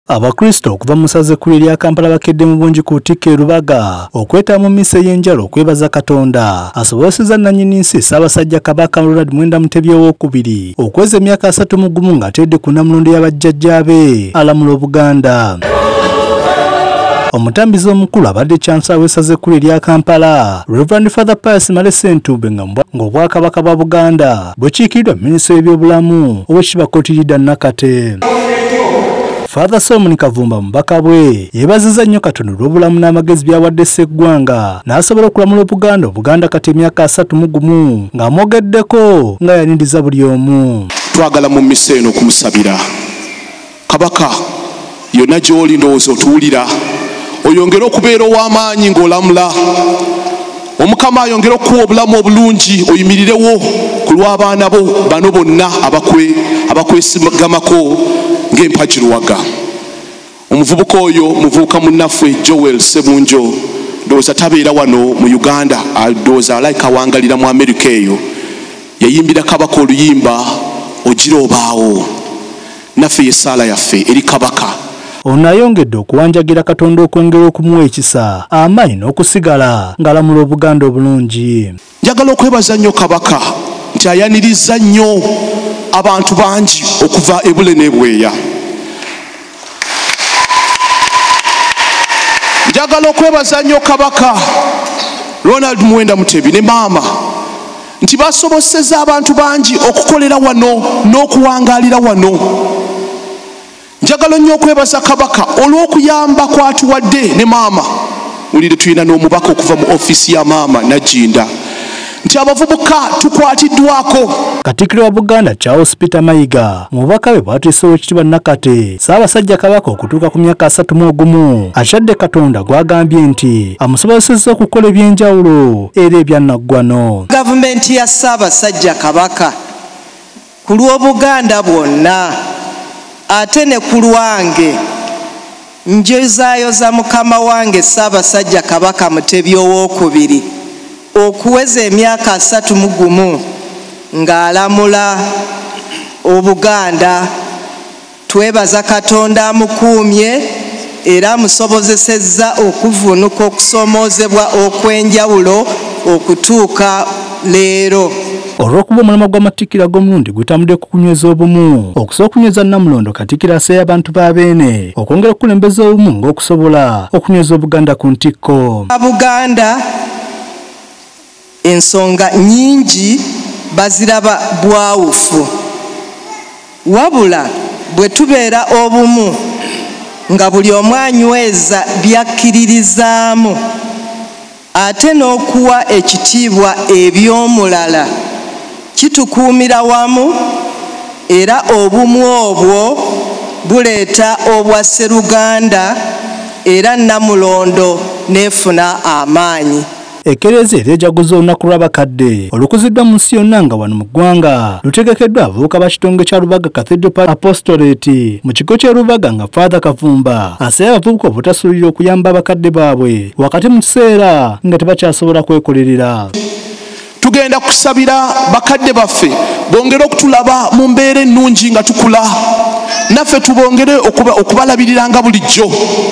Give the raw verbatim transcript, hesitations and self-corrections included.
Abakristo okuva mu ssaza ekkulu erya Kampala bakedde mu bungi ku Lutikko e Lubaga okwetaba mu mmisa ey'enjalo okwebaza Katonda asobozesezza nnannyini nsi Ssaabasajja Kabaka Ronald Mwenda Mutebi owookubiri okweza emyaka asatu mu gumu ng'atedde ku nnamulondo y'abajjajjaabe alamula Obuganda. Omutambizi omukulu abadde Chancellor w'essaza ekkulu erya Kampala Reverend Father Pius Malese Ntube ng'Obwakabaka bwa Buganda bukiikiddwa Minisitule y'ebyobulamu Oweekitiibwa Kotilida Nakate. Father Solomon Kavumba mubaka bwe yeebazizza nnyo Katonda olw'obulamu n'amagezi by'awadde Sseggwanga n'asobola okulamula Obuganda Obuganda kati emyaka asatu mu gumu ng'amwogeddeko nga yanindiza buli omu. Twagala mu mmisa eno okumusabira Kabaka yonna gy'oli ndowooza otuwulira oyongere okubeera ow'amaanyi ng'olamula Omukama ayongere okuwa obulamu obulungi oyimirirewo ku lw'abaana bo bano bonna abakwesigamako ng'empajiruwaga. Omuvubuka oyo muvubuka munnaffe Joel Sebunjo ndowooza tabeera wano mu Uganda ndowooza alayika awangalira mu Amerika eyo yayimbira Kabaka oluyimba ogira obaawo naffe y'essaala yaffe eri Kabaka. Ono ayongedde okuwanjagira Katonda okwongera okumuwa ekisa amaanyi n'okusigala ng'alamula Obuganda obulungi. Njagala okwebaza nnyo Kabaka nti ayanirizza nnyo abantu bangi okuva ebule n'ebweya. Njagala okwebaza nnyo Kabaka Ronald Mwenda Mutebi ne maama nti basobosezza abantu bangi okukolera wano n'okuwangaalira wano. Njagala nnyo okwebaza Kabaka olw'okuyamba kwatuwadde ne maama mulire tulina n'omubaka okuva mu ofiisi ya maama Najinda nti abavubuka tukwatiddwako. Katikkiro wa Buganda Charles Peter Mayiga mu bubaka bwe bwatuuse Oweekitiibwa Nakate Ssaabasajja Kabaka okutuuka ku myaka asatu mu gumu akitadde Katonda gw'agambye nti amusobozesezza okukola eby'enjawulo era ebyannaggwano. Gavumenti ya Ssaabasajja Kabaka ku lw'Obuganda bwonna ate ne ku lwange njezaayoza mukama wange Ssaabasajja Kabaka Mutebi owookubiri okuweza emyaka asatu mu gumu ng'alamula Obuganda. Twebaza Katonda amukuumye era amusobozesezza okuvunuka okusomoozebwa okw'enjawulo okutuuka leero. Olw'okuba omulamwa gw'amatikkira g'omulundi gutambudde ku kunyweza obumu okusobola okunyweza Namulondo Katikkiro aseeya abantu ba Beene okwongera okukulembeza obumu ng'okusobola okunyweza Obuganda ku ntikko. Abuganda ensonga nnyingi baziraba bwawufu wabula bwe tubeera obumu nga buli omu anyweza byakkiririzaamu ate n'okuwa ekitiibwa eby'omulala kitukuumira wamu era obumu obwo buleeta obwa Sseruganda era Namulondo neefuna amaanyi. Ekereziya eryajaguza olunaku lw'abakadde olukuziddwa mu nsi yonna nga wano mu ggwanga lutegekeddwa abavubuka ba kitongole kya Lubaga Cathedral Apostolate mu kigo ky'e Lubaga nga Father Kavumba asabye abavubuka obutasuulira okuyamba abakadde baabwe wakati mu kiseera nga tebakyasobola kwekolerera. Tugenda kusabira bakadde baffe bongere okutulaba mu mbeera ennungi nga tukula naffe tubongere okubalabirira nga bulijjo.